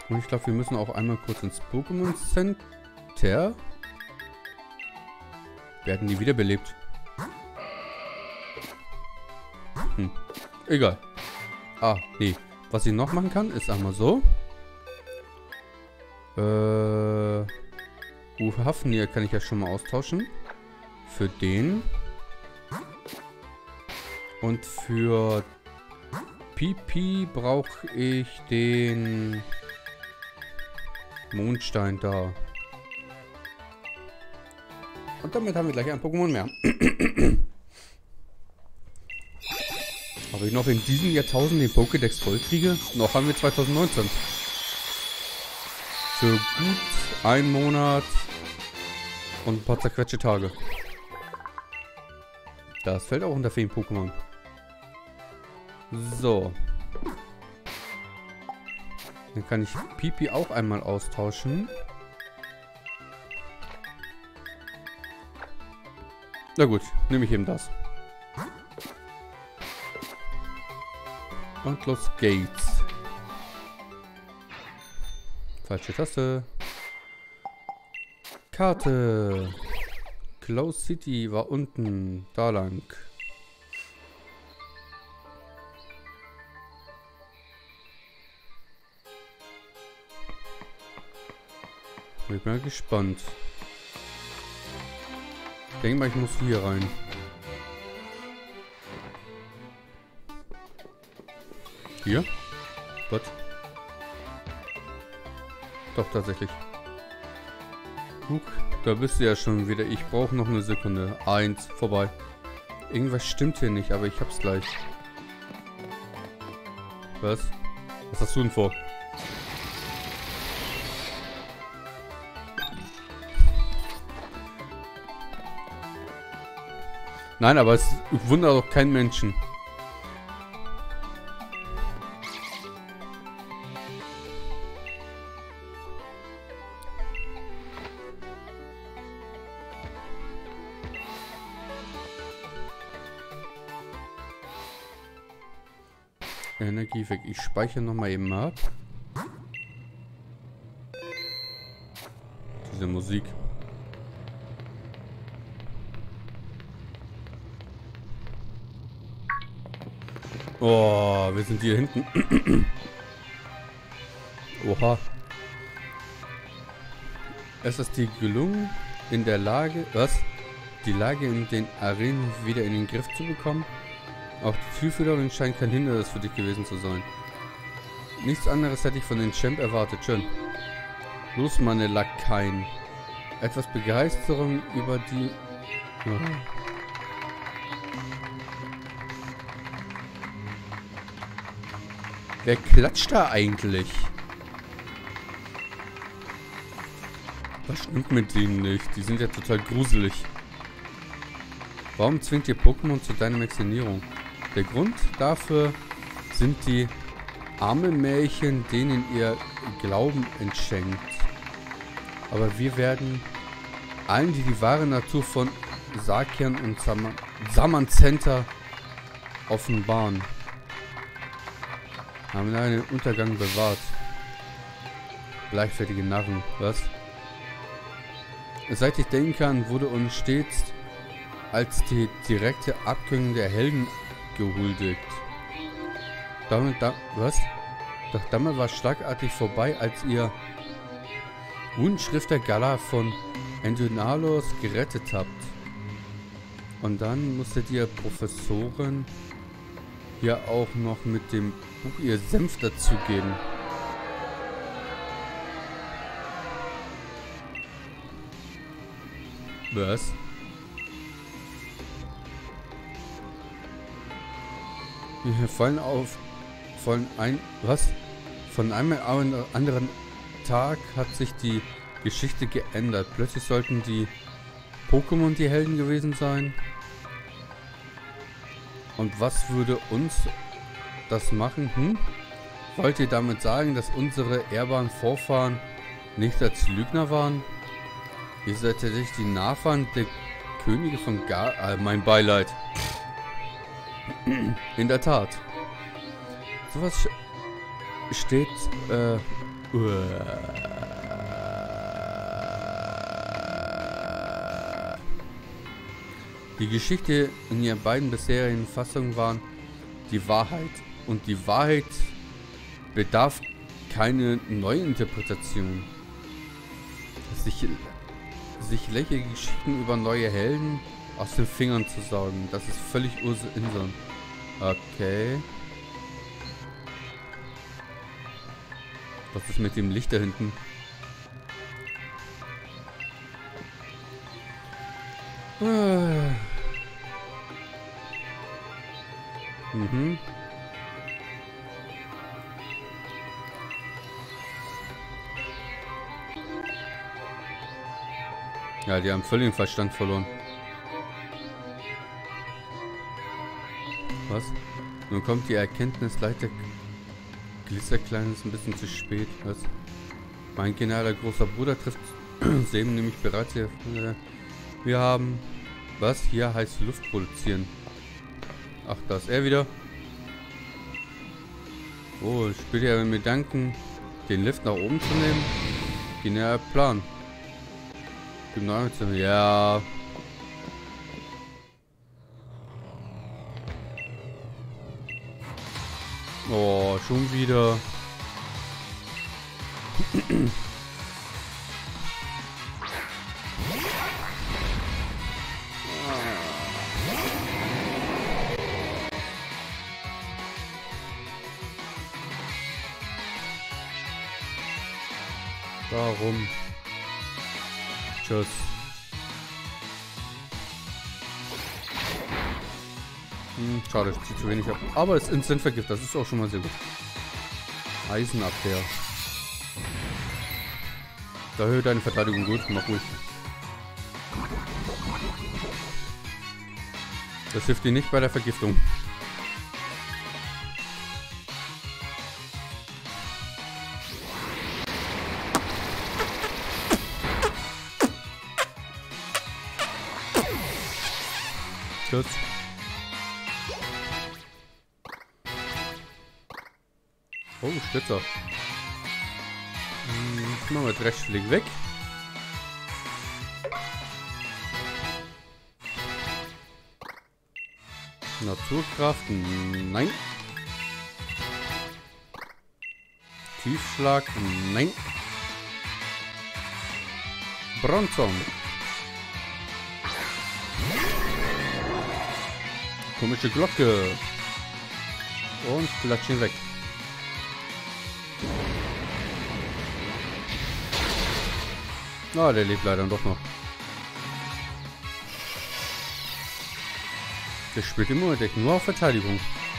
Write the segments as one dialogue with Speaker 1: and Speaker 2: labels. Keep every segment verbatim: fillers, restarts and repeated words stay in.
Speaker 1: Und ich glaube, wir müssen auch einmal kurz ins Pokémon Center. Werden die wiederbelebt? Hm. Egal. Ah, nee. Was ich noch machen kann, ist einmal so. Äh... Uh, Hafnir kann ich ja schon mal austauschen. Für den. Und für Pipi brauche ich den Mondstein da. Und damit haben wir gleich ein Pokémon mehr. Ob ich noch in diesem Jahrtausend den Pokédex voll kriege? Noch haben wir zweitausendneunzehn. Für gut einen Monat und ein paar zerquetschte Tage. Das fällt auch unter Feen-Pokémon. So. Dann kann ich Pipi auch einmal austauschen. Na gut, nehme ich eben das. Und los geht's. Falsche Taste. Karte. Close City war unten. Da lang. Ich bin mal gespannt. Ich denke mal, ich muss hier rein. Hier? Was? Doch, tatsächlich. Guck, da bist du ja schon wieder. Ich brauche noch eine Sekunde. Eins, vorbei. Irgendwas stimmt hier nicht, aber ich hab's gleich. Was? Was hast du denn vor? Nein, aber es wundert doch keinen Menschen. Energie weg. Ich speichere nochmal eben ab. Diese Musik. Oh, wir sind hier hinten. Oha. Es ist dir gelungen, in der Lage, was? Die Lage in den Arenen wieder in den Griff zu bekommen? Auch die Zielführerin scheint kein Hindernis für dich gewesen zu sein. Nichts anderes hätte ich von den Champ erwartet. Schön. Los, meine Lakaien. Etwas Begeisterung über die... Oh. Wer klatscht da eigentlich? Was stimmt mit denen nicht? Die sind ja total gruselig. Warum zwingt ihr Pokémon zu deiner Externierung? Der Grund dafür sind die armen Märchen, denen ihr Glauben entschenkt. Aber wir werden allen, die die wahre Natur von Sakian und Saman Samazenta offenbaren. Haben einen Untergang bewahrt. Leichtfertige Narren, was? Seit ich denken kann, wurde uns stets als die direkte Abkühlung der Helden gehuldigt. Damit, da, was? Doch damit war schlagartig vorbei, als ihr Wunschrifter Gala von Endynalos gerettet habt. Und dann musstet ihr Professoren hier auch noch mit dem Buch ihr Senf dazugeben. Was? Wir fallen auf von ein was? Von einem anderen Tag hat sich die Geschichte geändert. Plötzlich sollten die Pokémon die Helden gewesen sein. Und was würde uns das machen? Hm? Wollt ihr damit sagen, dass unsere ehrbaren Vorfahren nicht als Lügner waren? Ihr seid tatsächlich die Nachfahren der Könige von Gar... Äh, mein Beileid. In der Tat. Sowas steht äh, Die Geschichte in ihren beiden bisherigen Fassungen waren die Wahrheit. Und die Wahrheit bedarf keine Neuinterpretation. Sich, sich lächerliche Geschichten über neue Helden aus den Fingern zu saugen, das ist völlig Unsinn. Okay. Was ist mit dem Licht da hinten? Ah. Mhm. Ja, die haben völlig den Verstand verloren. Was? Nun kommt die Erkenntnis, leider Glitzerklein ist ein bisschen zu spät. Was? Mein genialer großer Bruder trifft Sam nämlich bereits hier. Wir haben... Was? Hier heißt Luft produzieren. Ach, da ist er wieder. Oh, später er mir danken, den Lift nach oben zu nehmen. Genialer Plan. Genau, ja. Oh, schon wieder. Warum? Tschüss. Hm, schade, ich ziehe zu wenig ab. Aber es ist Instant Vergift, das ist auch schon mal sehr gut. Eisenabwehr. Da erhöht deine Verteidigung gut, mach ruhig. Das hilft dir nicht bei der Vergiftung. Tschüss. Oh, Stützer. Hm, machen wir Dreschflieg weg. Naturkraft, nein. Tiefschlag, nein. Bronzong. Komische Glocke. Und klatschen weg. Ah, der lebt leider doch noch. Der spielt im Moment nur auf Verteidigung.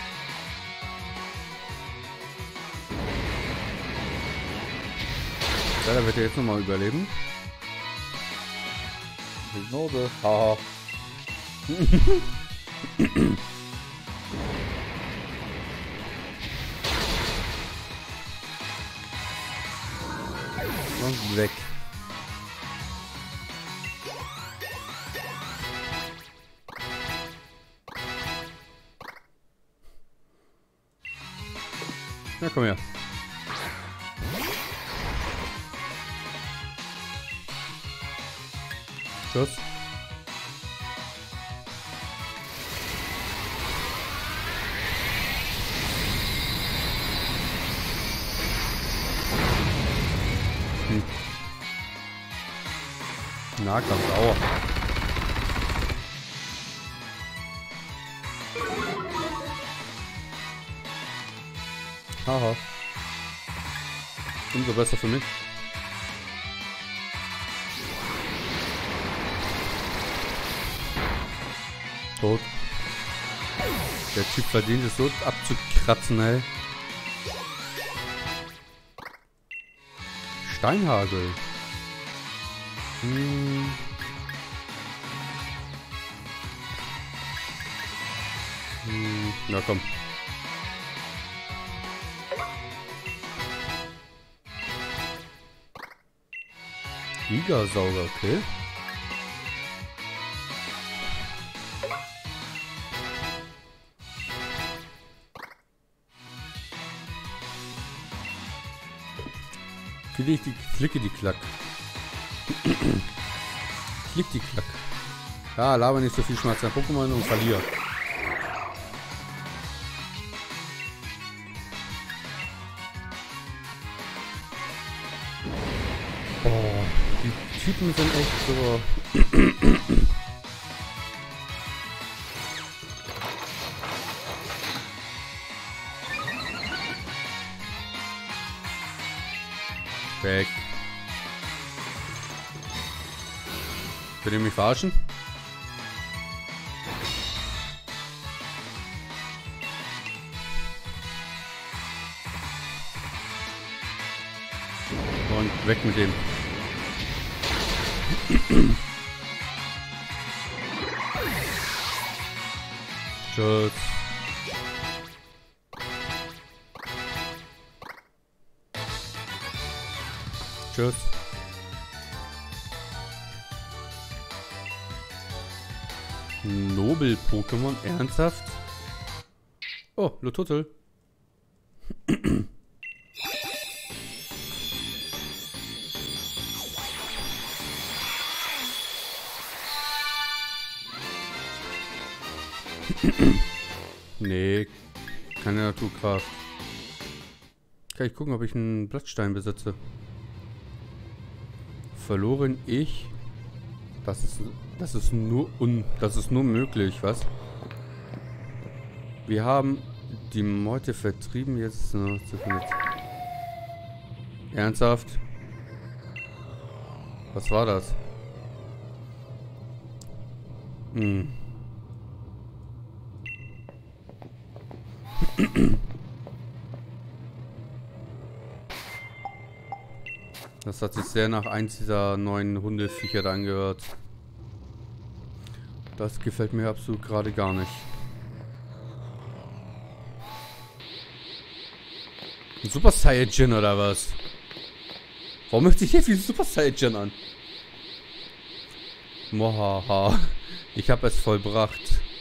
Speaker 1: Ja, da wird er jetzt nochmal überleben. Hypnose. Haha. Und weg. Na komm her. Schuss. Hm. Nahkampf, aua. Haha. Umso besser für mich. Tot. Der Typ verdient es so abzukratzen, ey. Steinhagel. Hm. Hm. Na komm. Gigasauger, okay. Klick die, klicke die Klack. Klick die Klack. Ja, laber nicht so viel Schmerz an Pokémon und verliere. Oh, die Typen sind echt so... Weg. Könnt ihr mich verarschen? Und weg mit dem. Tschüss. Tschüss. Nobel-Pokémon? Ernsthaft? Oh, Lototl. Nee, keine Naturkraft. Kann ich gucken, ob ich einen Blattstein besitze. Verloren ich. Das ist, das ist nur un, das ist nur möglich, was? Wir haben die Meute vertrieben, jetzt noch zu viel. Ernsthaft? Was war das? Hm. Das hat sich sehr nach eins dieser neuen Hundeviecher angehört. Das gefällt mir absolut gerade gar nicht. Ein Super Saiyajin oder was? Warum möchte ich hier viel Super Saiyajin an? Mohaha. Ich habe es vollbracht.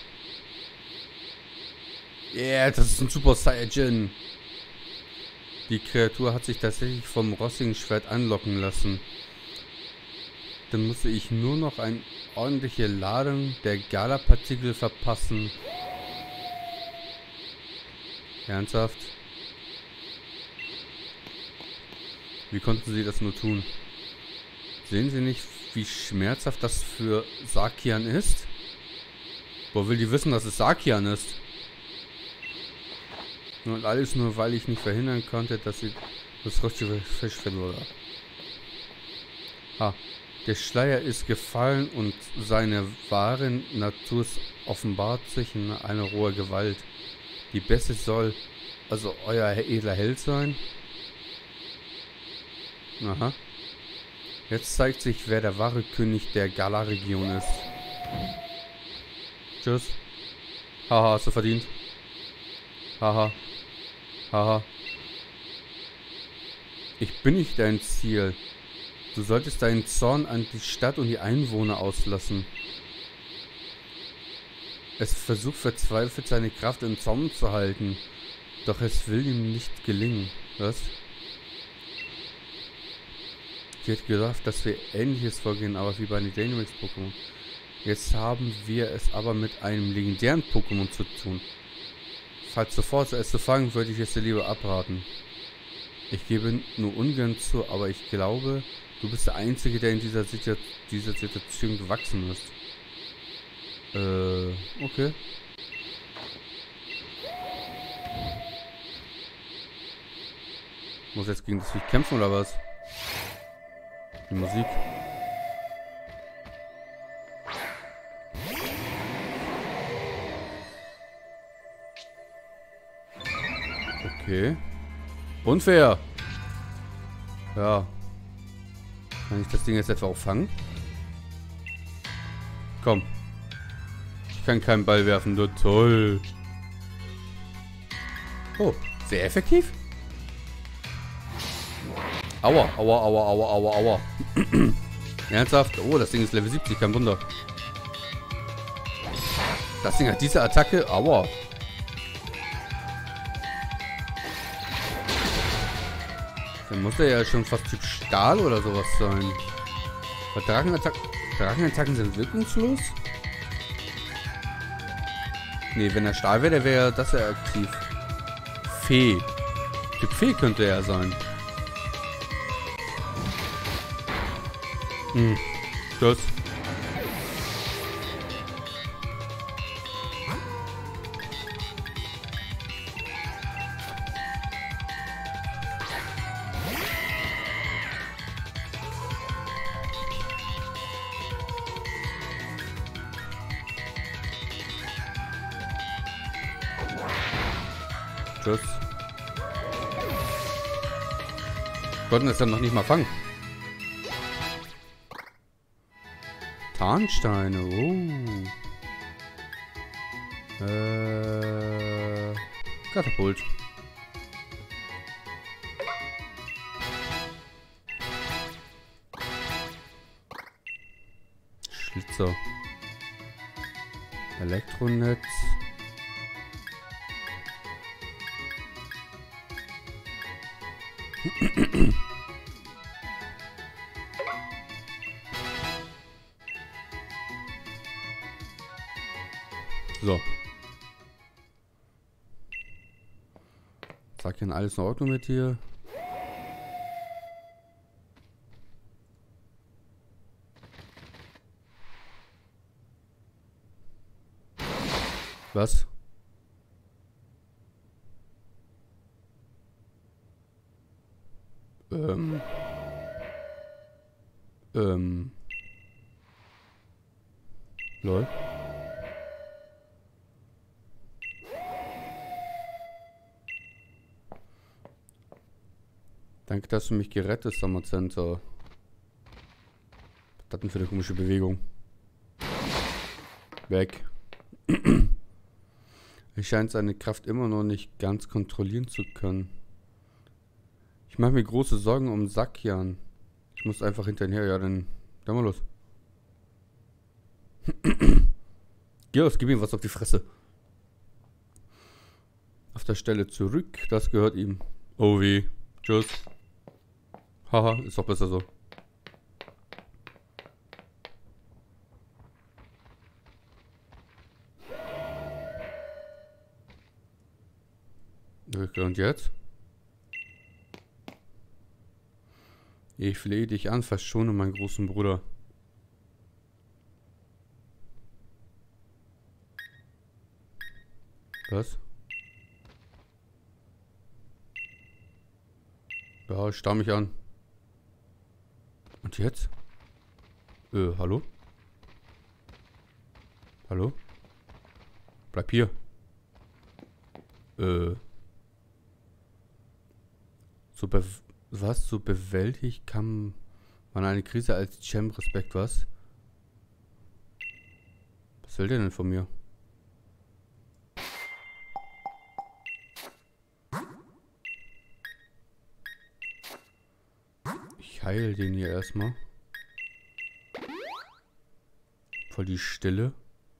Speaker 1: Yeah, das ist ein Super Saiyajin. Die Kreatur hat sich tatsächlich vom rostigen Schwert anlocken lassen. Dann musste ich nur noch eine ordentliche Ladung der Gala-Partikel verpassen. Ernsthaft? Wie konnten sie das nur tun? Sehen Sie nicht, wie schmerzhaft das für Sakian ist? Wo will die wissen, dass es Sakian ist? Und alles nur, weil ich nicht verhindern konnte, dass sie das richtige Fisch verlor. Ha, der Schleier ist gefallen und seine wahre Natur offenbart sich in einer rohe Gewalt. Die Beste soll also euer edler Held sein? Aha. Jetzt zeigt sich, wer der wahre König der Gala-Region ist. Tschüss. Haha, hast du verdient. Haha. Haha. Ich bin nicht dein Ziel. Du solltest deinen Zorn an die Stadt und die Einwohner auslassen. Es versucht verzweifelt seine Kraft im Zaum zu halten. Doch es will ihm nicht gelingen. Was? Ich hätte gedacht, dass wir Ähnliches vorgehen, aber wie bei den Dynamax-Pokémon. Jetzt haben wir es aber mit einem legendären Pokémon zu tun. Falls sofort es zu fangen, würde ich es dir lieber abraten. Ich gebe nur ungern zu, aber ich glaube, du bist der Einzige, der in dieser, Situ dieser Situation gewachsen ist. Äh, okay. Muss jetzt gegen das Viech kämpfen oder was? Die Musik. Okay. Unfair. Ja. Kann ich das Ding jetzt etwa auch fangen? Komm. Ich kann keinen Ball werfen, nur toll. Oh, sehr effektiv. Aua, aua, aua, aua, aua, aua. Ernsthaft? Oh, das Ding ist Level siebzig, kein Wunder. Das Ding hat diese Attacke. Aua. Dann muss er ja schon fast Typ Stahl oder sowas sein. Weil Drachenattacken, Drachenattacken sind wirkungslos? Nee, wenn er Stahl wäre, der wäre das ja aktiv. Fee. Typ Fee könnte er sein. Hm. Das. Tschüss. Konnten es dann noch nicht mal fangen. Tarnsteine, oh. Äh. Katapult. Schlitzer. Elektronetz. So. Sag ja alles in Ordnung mit dir. Was? Ähm. Ähm. Lol. Danke, dass du mich gerettet hast, Summer Center. Was ist das denn für eine komische Bewegung? Weg. Er scheint seine Kraft immer noch nicht ganz kontrollieren zu können. Ich mache mir große Sorgen um Sakian. Ich muss einfach hinterher. Ja, dann, dann mal los. Geh los, gib ihm was auf die Fresse. Auf der Stelle zurück. Das gehört ihm. Oh weh. Tschüss. Haha, ist doch besser so. Und jetzt? Ich flehe dich an, verschone meinen großen Bruder. Was? Ja, starr mich an. Und jetzt? Äh, hallo? Hallo? Bleib hier. Äh. So be was? So bewältigt kann man eine Krise als Champ Respekt, was? Was will der denn von mir? Ich heil den hier erstmal. Voll die Stille.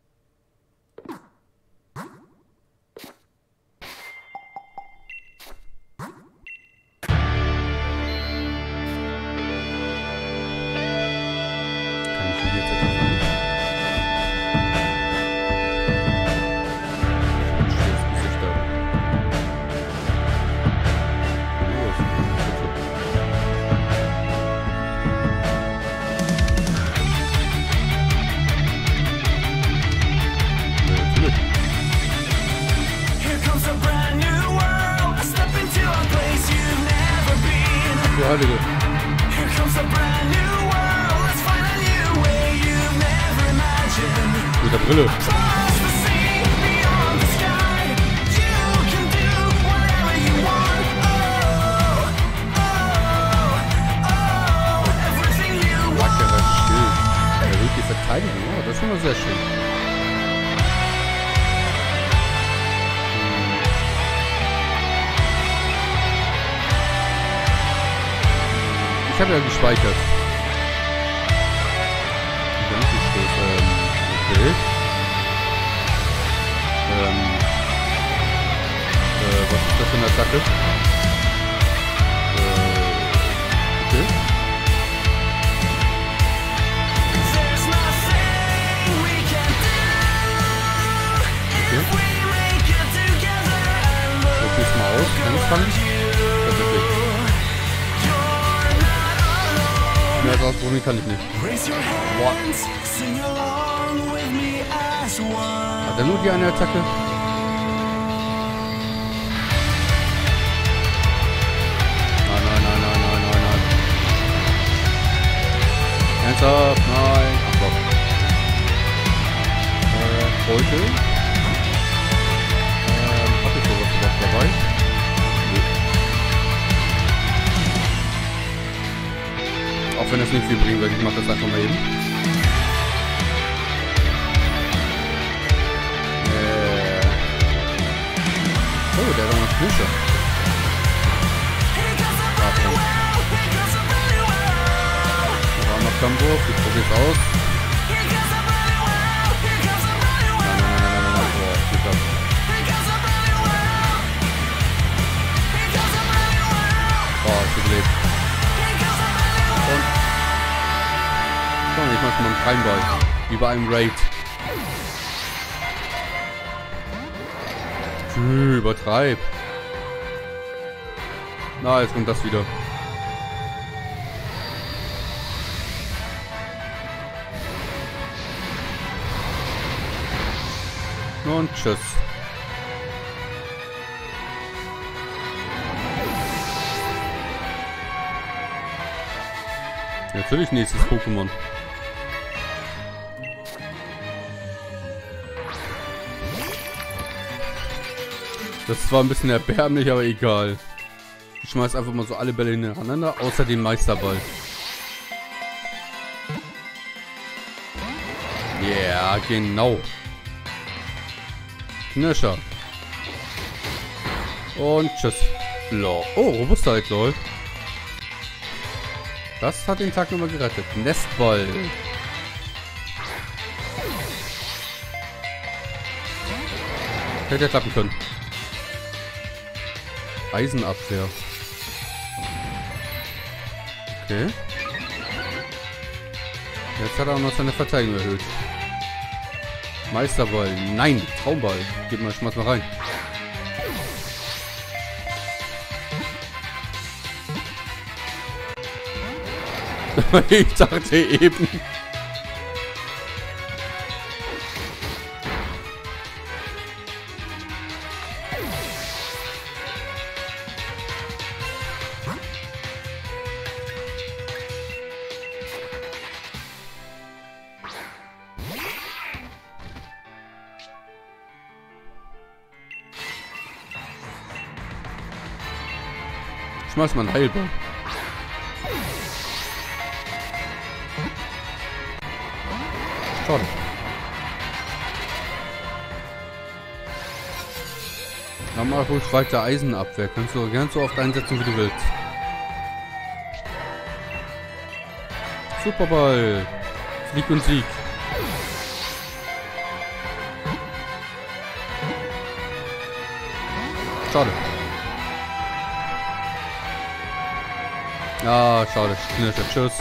Speaker 1: Mit der Brille. Wackerer Schild. Erhöht die Verteidigung. Oh, das ist schon mal sehr schön. Ich habe ja gespeichert. Gedankenstoß, ähm, okay. Ähm, äh, was ist das für eine Attacke? Äh, fangen? Tatsächlich. Mehr als ausprobieren kann ich nicht. Boah. Hat er nur die eine Attacke? Nein, nein, nein, nein, nein, nein, nein. Ernsthaft? Nein. Ach doch. Äh, heute? Ähm, hab ich sowas überhaupt dabei? Nee. Auch wenn das nicht viel bringt, weil ich mach das einfach mal eben. Oh, der hat auch noch Knüsse. Da war noch Kampfwurf, ich probier's aus. Nein, nein, nein, nein, nein, nein, boah, gut ab. Oh, ist überlebt. Und. Komm, ich mach mal einen Kleinball. Wie bei einem Raid. Übertreib. Na, jetzt kommt das wieder. Und tschüss. Natürlich nächstes Pokémon. Das ist zwar ein bisschen erbärmlich, aber egal. Ich schmeiß einfach mal so alle Bälle hintereinander, außer den Meisterball. Ja, yeah, genau. Knirscher. Und tschüss. Lol. Oh, Robustheit, lol. Das hat den Tag nochmal gerettet. Nestball. Hätte ja klappen können. Eisenabwehr. Okay. Jetzt hat er auch noch seine Verteidigung erhöht. Meisterball. Nein, Traumball. Gib mal, schmeiß mal rein. Ich dachte eben. Schmeiß mal einen Heilball. Schade. Dann mal ruhig weiter Eisenabwehr. Kannst du gern so oft einsetzen, wie du willst. Superball. Flieg und Sieg. Schade. Ah, schade. Knirscher. Tschüss.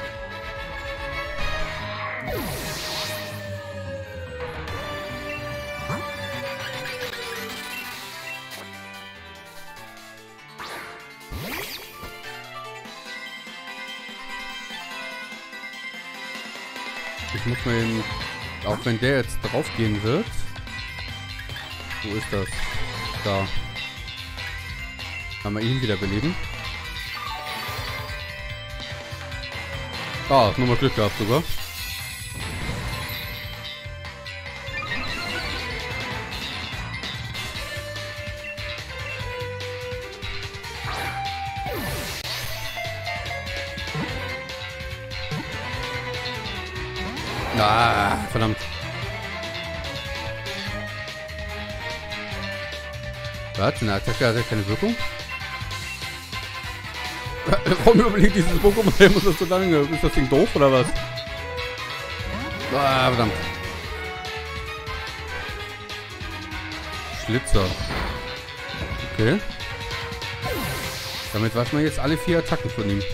Speaker 1: Ich muss mir eben, auch wenn der jetzt drauf gehen wird. Wo ist das? Da. Kann man ihn wieder beleben. Ah, nochmal Glück gehabt sogar. Ah, verdammt. Was? Eine Attacke hat ja keine Wirkung? Warum überlegt dieses Pokémon? Der muss das so lange. Ist das Ding doof oder was? Ah, verdammt. Schlitzer. Okay. Damit weiß man jetzt alle vier Attacken von ihm.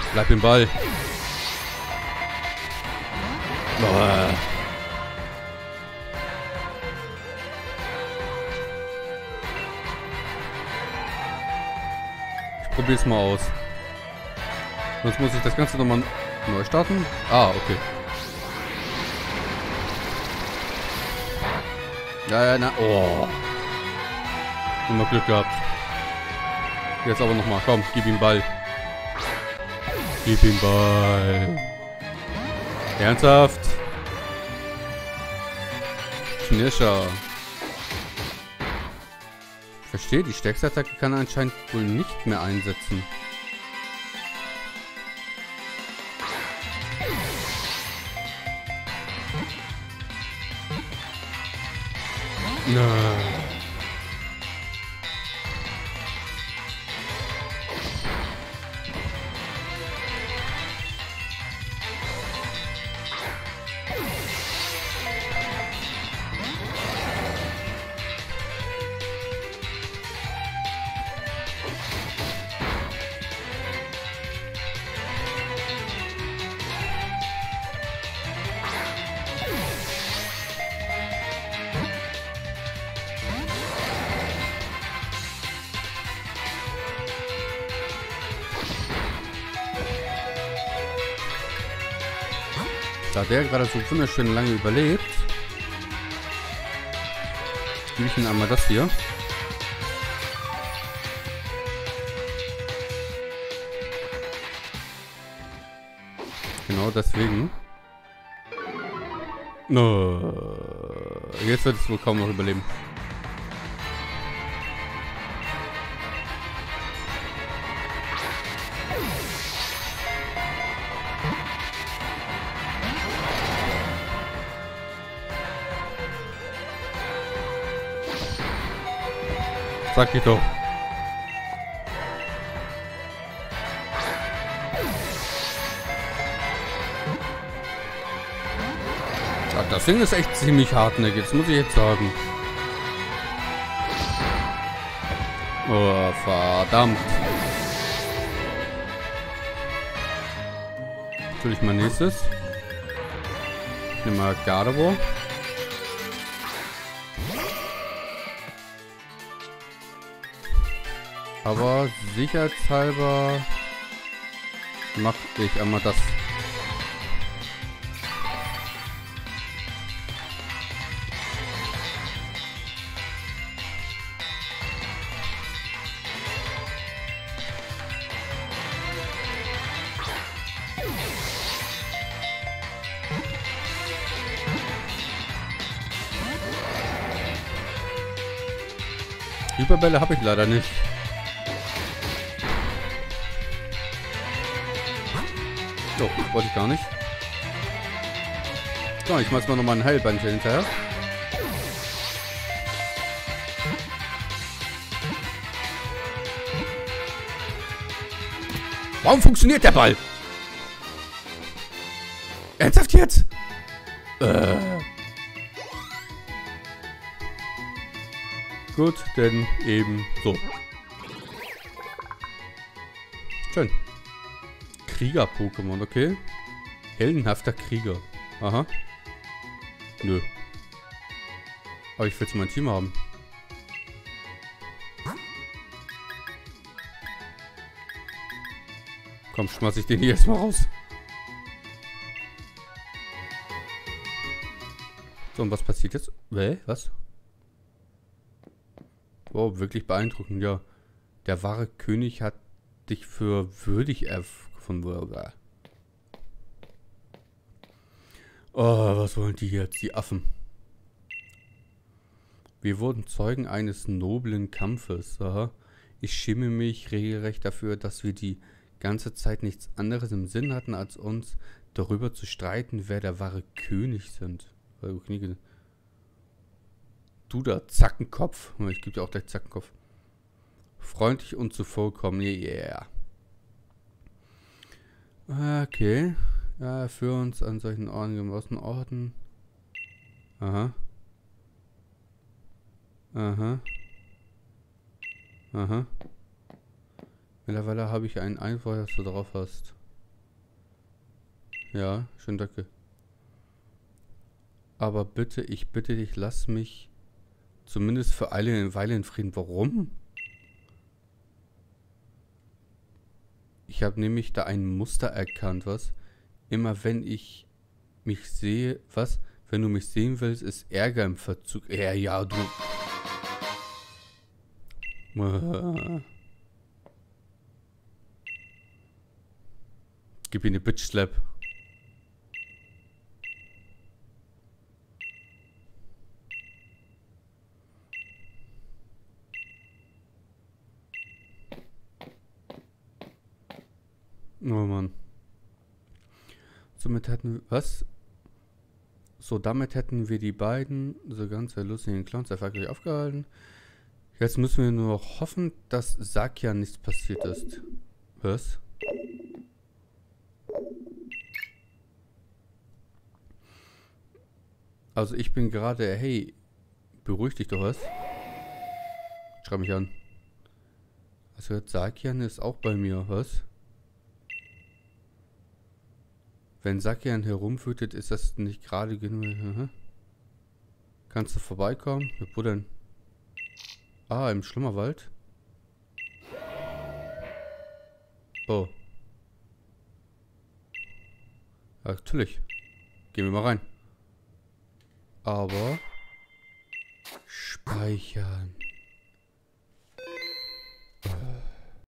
Speaker 1: Bleib im Ball. Boah. Ich probier's mal aus. Sonst muss ich das Ganze nochmal neu starten. Ah, okay. Ja, ja, na. Oh. Immer Glück gehabt. Jetzt aber nochmal. Komm, gib ihm Ball. Gib ihm Ball. Ernsthaft? Knirscher. Ich verstehe, die stärkste Attacke kann er anscheinend wohl nicht mehr einsetzen. Nein. Da der gerade so wunderschön lange überlebt, gebe ich ihm einmal das hier. Genau deswegen. No. Jetzt wird es wohl kaum noch überleben. Sag ich doch. Ja, das Ding ist echt ziemlich hartnäckig, das muss ich jetzt sagen. Oh, verdammt. Natürlich mein nächstes. Ich nehme mal Gardevoir. Aber sicherheitshalber mache ich einmal das. Hyperbälle habe ich leider nicht. So, wollte ich gar nicht. So, ich mach mal nochmal ein Heilbandchen hinterher. Warum funktioniert der Ball? Ernsthaft jetzt? Äh. Gut, denn eben so. Schön. Krieger-Pokémon, okay. Heldenhafter Krieger. Aha. Nö. Aber ich will jetzt mein Team haben. Komm, schmeiß ich den hier erstmal raus. So, und was passiert jetzt? Hä? Was? Wow, wirklich beeindruckend, ja. Der wahre König hat dich für würdig erfunden. Oh, was wollen die jetzt, die Affen? Wir wurden Zeugen eines noblen Kampfes. Aha. Ich schäme mich regelrecht dafür, dass wir die ganze Zeit nichts anderes im Sinn hatten, als uns darüber zu streiten, wer der wahre König sind. Du da, Zackenkopf. Ich gebe dir auch gleich Zackenkopf. Freundlich und zuvorkommend. Yeah. Okay. Ja, für uns an solchen Orten, Orten. Aha. Aha. Aha. Mittlerweile habe ich einen Eindruck, dass du drauf hast. Ja, schön, danke. Aber bitte, ich bitte dich, lass mich zumindest für eine Weile in Frieden. Warum? Ich habe nämlich da ein Muster erkannt, was? Immer wenn ich mich sehe, was? Wenn du mich sehen willst, ist Ärger im Verzug. Ja, ja, du... Gib ihm eine Bitch-Slap. Oh Mann. Somit hätten wir... Was? So, damit hätten wir die beiden so ganz lustigen Clowns erfolgreich aufgehalten. Jetzt müssen wir nur noch hoffen, dass Sakia nichts passiert ist. Was? Also ich bin gerade... Hey, beruhig dich doch was. Schreib mich an. Also Sakian ist auch bei mir, was? Wenn Sakian herumwütet, ist das nicht gerade genug. Kannst du vorbeikommen? Ja, wo denn? Ah, im Schlummerwald? Oh. Ja, natürlich. Gehen wir mal rein. Aber... Speichern.